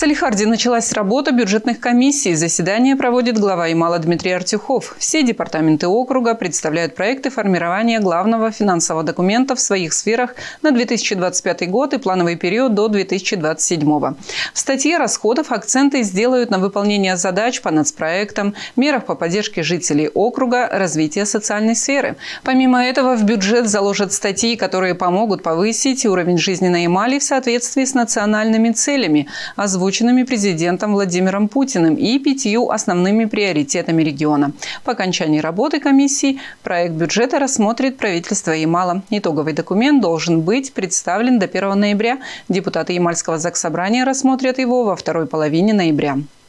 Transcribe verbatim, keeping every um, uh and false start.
Салехарде началась работа бюджетных комиссий. Заседание проводит глава Ямала Дмитрий Артюхов. Все департаменты округа представляют проекты формирования главного финансового документа в своих сферах на две тысячи двадцать пятый год и плановый период до две тысячи двадцать седьмого. В статье расходов акценты сделают на выполнение задач по нацпроектам, мерах по поддержке жителей округа, развития социальной сферы. Помимо этого, в бюджет заложат статьи, которые помогут повысить уровень жизни на Ямале в соответствии с национальными целями, озвученными президентом Владимиром Путиным, и пятью основными приоритетами региона. По окончании работы комиссии проект бюджета рассмотрит правительство Ямала. Итоговый документ должен быть представлен до первого ноября. Депутаты Ямальского заксобрания рассмотрят его во второй половине ноября.